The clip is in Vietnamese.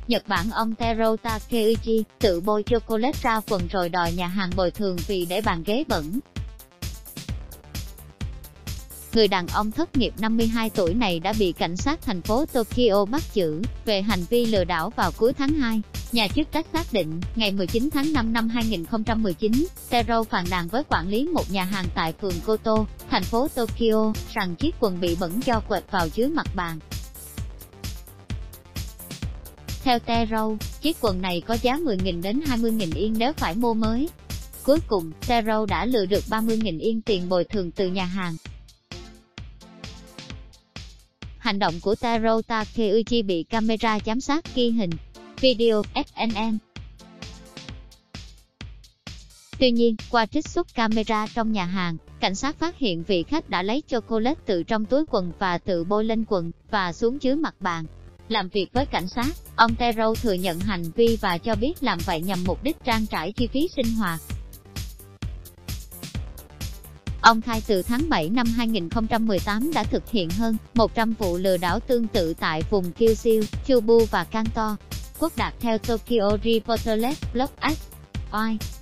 Nhật Bản ông Tero Takeuchi tự bôi chocolate ra quần rồi đòi nhà hàng bồi thường vì để bàn ghế bẩn. Người đàn ông thất nghiệp 52 tuổi này đã bị cảnh sát thành phố Tokyo bắt giữ về hành vi lừa đảo vào cuối tháng 2. Nhà chức trách xác định, ngày 19 tháng 5 năm 2019, Tero phàn nàn với quản lý một nhà hàng tại phường Koto, thành phố Tokyo, rằng chiếc quần bị bẩn do quệt vào dưới mặt bàn. Theo Tero, chiếc quần này có giá 10.000 đến 20.000 yên nếu phải mua mới. Cuối cùng, Tero đã lừa được 30.000 yên tiền bồi thường từ nhà hàng. Hành động của Tero Takeuchi bị camera giám sát ghi hình. Video, FNN. Tuy nhiên, qua trích xuất camera trong nhà hàng, cảnh sát phát hiện vị khách đã lấy chocolate từ trong túi quần và tự bôi lên quần, và xuống dưới mặt bàn. Làm việc với cảnh sát, ông Tero thừa nhận hành vi và cho biết làm vậy nhằm mục đích trang trải chi phí sinh hoạt. Ông khai từ tháng 7 năm 2018 đã thực hiện hơn 100 vụ lừa đảo tương tự tại vùng Kyushu, Chubu và Kanto. Quốc đạt theo Tokyo Reporter Blog X.